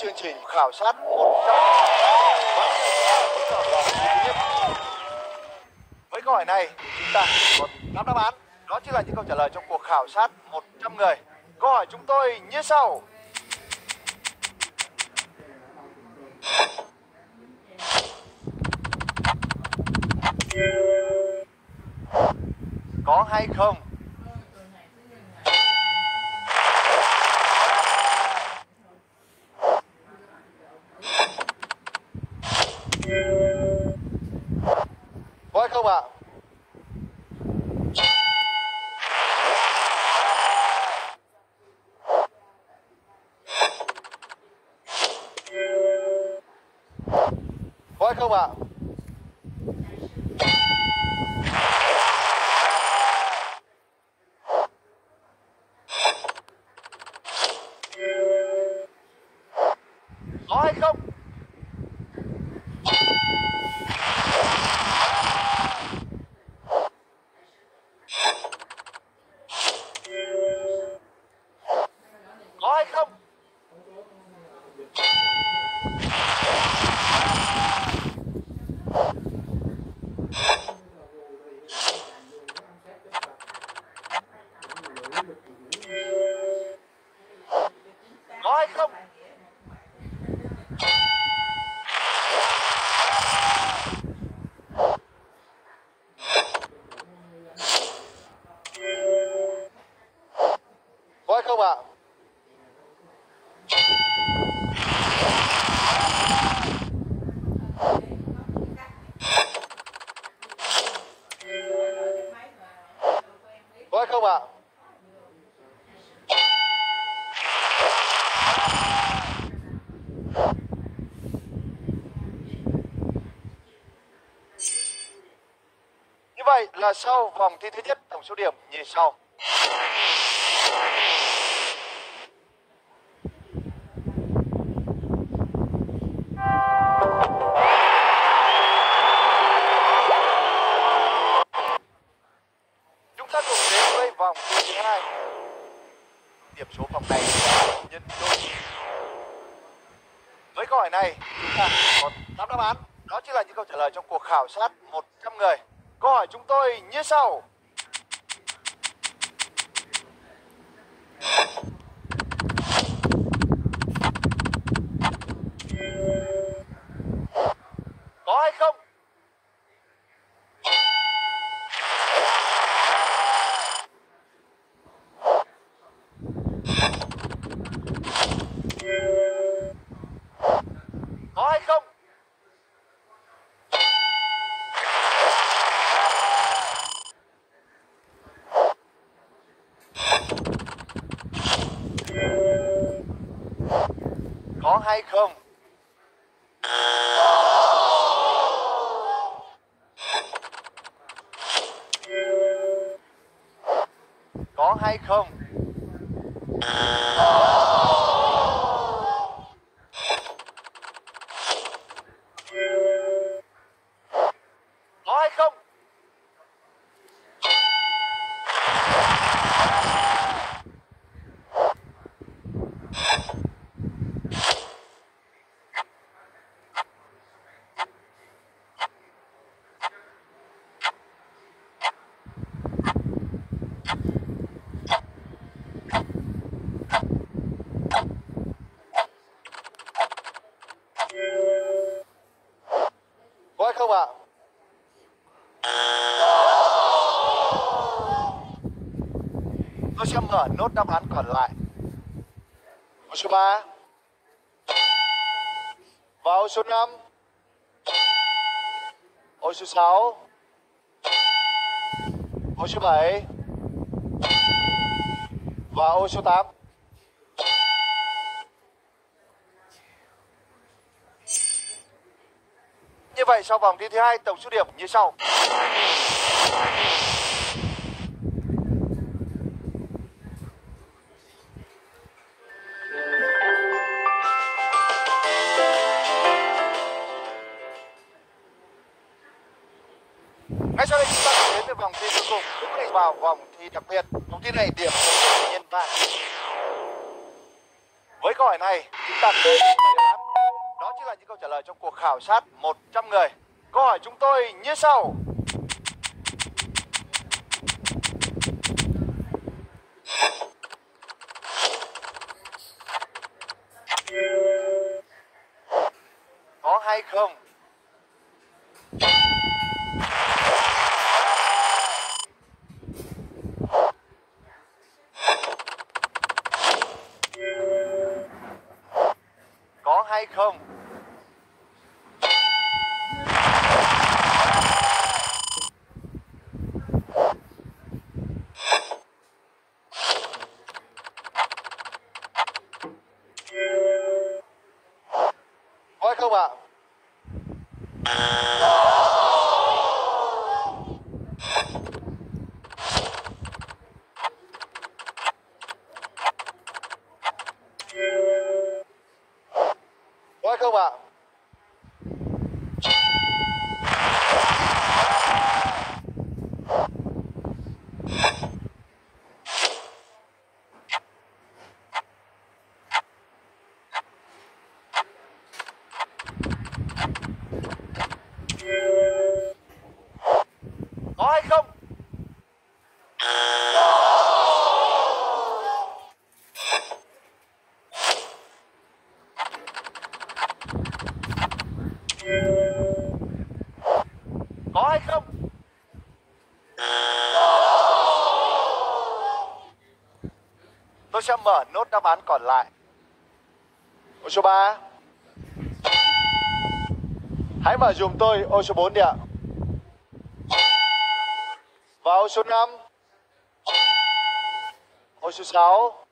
chương trình khảo sát 100. Với câu hỏi này chúng ta có 5 đáp án. Đó chính là những câu trả lời trong cuộc khảo sát 100 người. Câu hỏi chúng tôi như sau. Có hay không? Có hay không ạ? Có hay không ạ? Có hay không? Có hay không? Có hay không? Có hay không ạ? Có hay không ạ? Như vậy là sau vòng thi thứ nhất, tổng số điểm như sau. Chúng ta cùng đến với vòng thi thứ hai. Điểm số vòng này là nhân đôi. Với câu hỏi này chúng ta có 8 đáp án. Đó chính là những câu trả lời trong cuộc khảo sát 100 người. Câu hỏi chúng tôi như sau. Có hay không? Có hay không? Có hay không? Có hay không? Có hay không? Có hay không ạ? Tôi sẽ mở nốt đáp án còn lại. Ô số 3 và ô số 5, ô số 6, ô số 7 và ô số 8. Như vậy sau vòng thi thứ hai, tổng số điểm như sau. Ngay sau đây chúng ta sẽ đến với vòng thi cuối cùng. Chúng ta vào vòng thi đặc biệt. Vòng thi này điểm số nhân 3. Với câu hỏi này, chúng ta có 7 đáp án. Đó chính là những câu trả lời trong cuộc khảo sát 100 người. Câu hỏi chúng tôi như sau. Có hay không? Có hay không? Có hay không ạ? Có hay không ạ? Có hay không? Có hay không? Tôi sẽ mở nốt đáp án còn lại. Ô số 3. Hãy mở dùm tôi ô số 4 đi ạ. Và ô số 5. Ô số 6.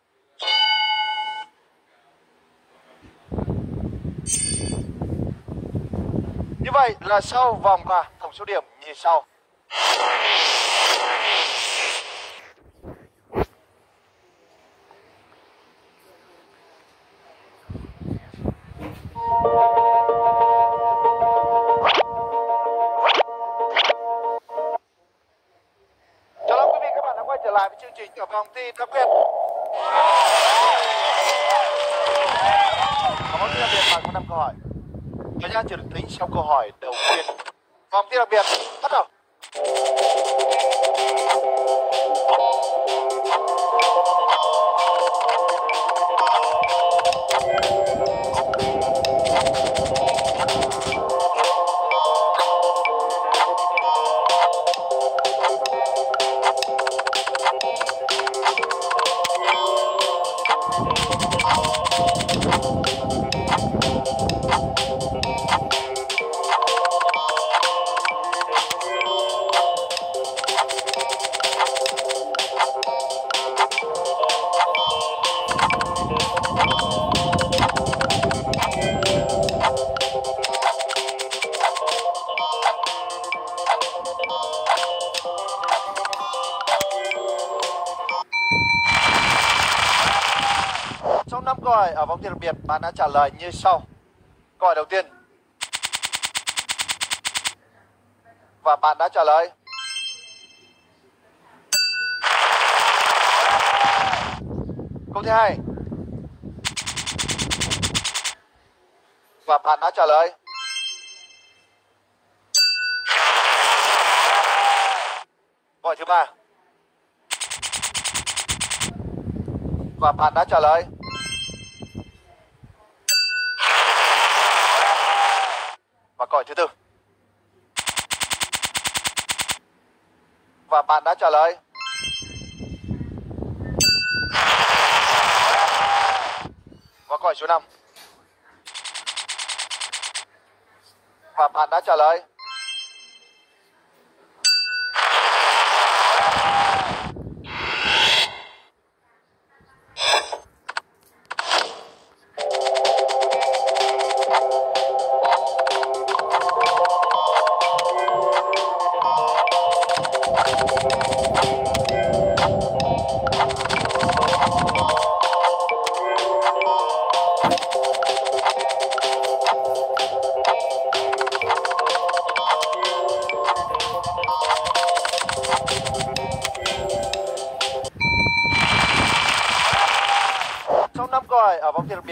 Như vậy là sau vòng và tổng số điểm như sau. Chào mừng quý vị các bạn đã quay trở lại với chương trình ở vòng thi đặc biệt. Ở vòng thi đặc biệt bạn có 5 câu hỏi. Thời gian chưa được tính sau câu hỏi đầu tiên. Vòng thi đặc biệt bắt đầu. Trong 5 câu hỏi ở vòng thi đặc biệt, bạn đã trả lời như sau. Câu hỏi đầu tiên. Và bạn đã trả lời. Câu thứ hai. Và bạn đã trả lời. Câu hỏi thứ ba. Và bạn đã trả lời. Và câu hỏi thứ tư. Và bạn đã trả lời. Và câu hỏi số 5. Và bạn đã trả lời.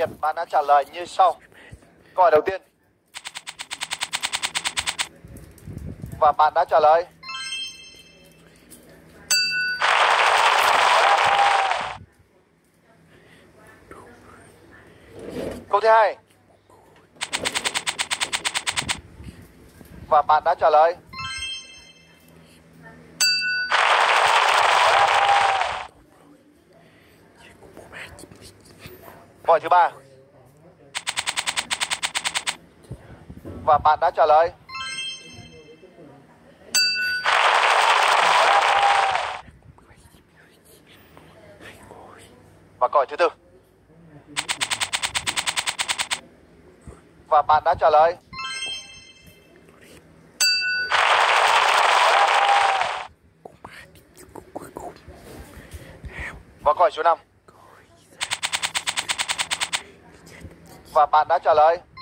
biệt, bạn đã trả lời như sau. Câu hỏi đầu tiên. Và bạn đã trả lời. Câu thứ hai. Và bạn đã trả lời. Câu hỏi thứ ba. Và bạn đã trả lời. Và câu hỏi thứ tư. Và bạn đã trả lời. Và câu hỏi số 5. Và bạn đã trả lời.